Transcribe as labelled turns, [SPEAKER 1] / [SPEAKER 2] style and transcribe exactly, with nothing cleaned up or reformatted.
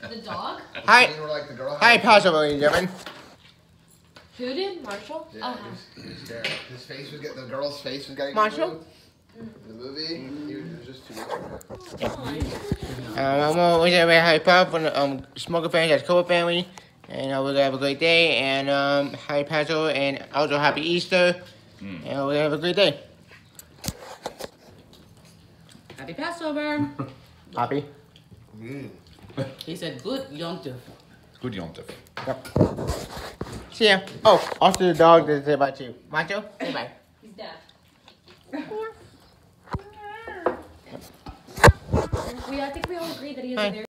[SPEAKER 1] The dog?
[SPEAKER 2] Hi.
[SPEAKER 3] Where, like, the girl
[SPEAKER 2] Hi,
[SPEAKER 3] had-
[SPEAKER 2] Passover, ladies and gentlemen.
[SPEAKER 1] Who did? Marshall?
[SPEAKER 3] Yeah,
[SPEAKER 1] Oh,
[SPEAKER 3] he was, he was there. His face was getting, the girl's face was getting
[SPEAKER 2] Marshall?
[SPEAKER 3] blue. The movie, he was, it was just too much for her.
[SPEAKER 2] Um, I'm gonna wish everybody a happy pop from the um, Smolka family, that's Cobra family. And uh, we're gonna have a great day. And um, happy Passover and also happy Easter. Mm. And we're gonna have a great day.
[SPEAKER 4] Happy Passover.
[SPEAKER 2] Happy?
[SPEAKER 3] Mm.
[SPEAKER 4] He said good Yom Tov.
[SPEAKER 5] Good Yom Tov.
[SPEAKER 2] Yep. See ya. Oh, also the dog doesn't say about you. Macho, say bye.
[SPEAKER 1] he's deaf. We, I think we all agree that he has
[SPEAKER 2] Hi.
[SPEAKER 1] a very